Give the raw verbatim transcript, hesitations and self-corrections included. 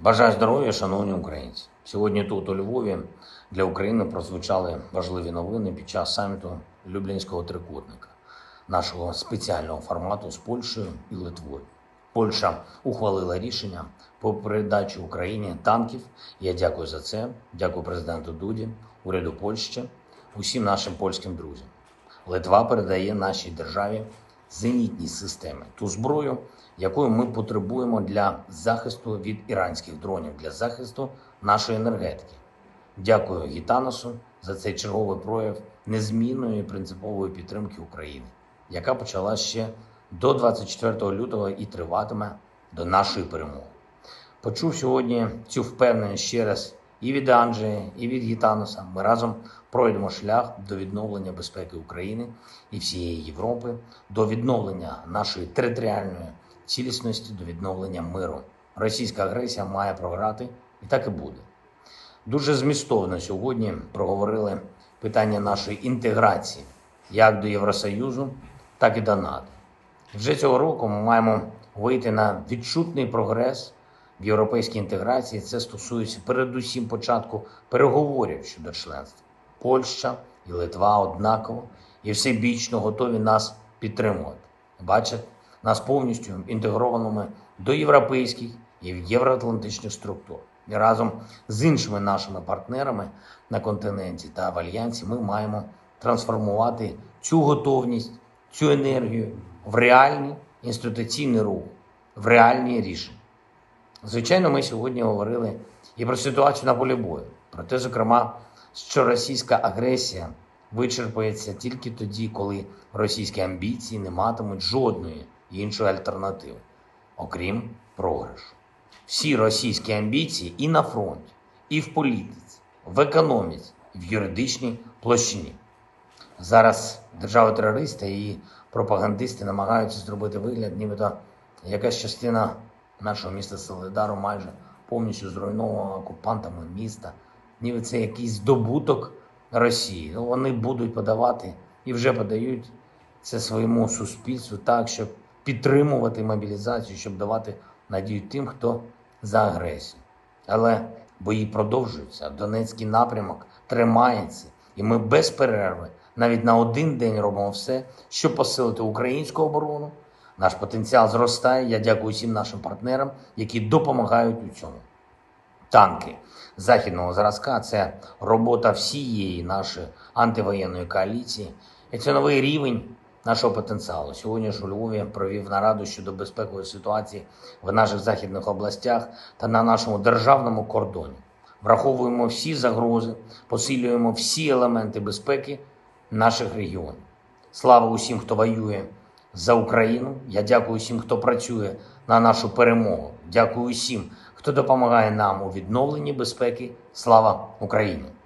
Бажаю здоров'я, шановні українці. Сьогодні тут, у Львові, для України прозвучали важливі новини під час саміту Люблінського трикутника, нашого спеціального формату з Польщею і Литвою. Польща ухвалила рішення по передачі Україні танків. Я дякую за це. Дякую президенту Дуді, уряду Польщі, усім нашим польським друзям. Литва передає нашій державі зенітні системи, ту зброю, якою ми потребуємо для захисту від іранських дронів, для захисту нашої енергетики. Дякую Гітанасу за цей черговий прояв незмінної і принципової підтримки України, яка почала ще до двадцять четвертого лютого і триватиме до нашої перемоги. Почув сьогодні цю впевненість ще раз і від Анджея, і від Гітанаса. Ми разом пройдемо шлях до відновлення безпеки України і всієї Європи, до відновлення нашої територіальної цілісності, до відновлення миру. Російська агресія має програти, і так і буде. Дуже змістовно сьогодні проговорили питання нашої інтеграції, як до Євросоюзу, так і до НАТО. Вже цього року ми маємо вийти на відчутний прогрес в європейській інтеграції. Це стосується передусім початку переговорів щодо членства. Польща і Литва однаково і всебічно готові нас підтримувати. Бачать нас повністю інтегрованими до європейських і євроатлантичних структур. І разом з іншими нашими партнерами на континенті та в Альянсі ми маємо трансформувати цю готовність, цю енергію в реальний інституційний рух, в реальні рішення. Звичайно, ми сьогодні говорили і про ситуацію на полі бою, про те, зокрема, що російська агресія вичерпається тільки тоді, коли російські амбіції не матимуть жодної іншої альтернативи, окрім програшу. Всі російські амбіції і на фронті, і в політиці, в економіці, і в юридичній площині. Зараз держави-терористи і пропагандисти намагаються зробити вигляд, нібито якась частина нашого міста Солидару майже повністю зруйнована окупантами міста, ніби це якийсь здобуток Росії. Ну, вони будуть подавати і вже подають це своєму суспільству так, щоб підтримувати мобілізацію, щоб давати надію тим, хто за агресію. Але бої продовжуються, Донецький напрямок тримається, і ми без перерви навіть на один день робимо все, щоб посилити українську оборону. Наш потенціал зростає. Я дякую всім нашим партнерам, які допомагають у цьому. Танки західного зразка – це робота всієї нашої антивоєнної коаліції. І це новий рівень нашого потенціалу. Сьогодні ж у Львові провів нараду щодо безпекової ситуації в наших західних областях та на нашому державному кордоні. Враховуємо всі загрози, посилюємо всі елементи безпеки наших регіонів. Слава усім, хто воює за Україну. Я дякую усім, хто працює на нашу перемогу. Дякую усім, хто допомагає нам у відновленні безпеки. Слава Україні!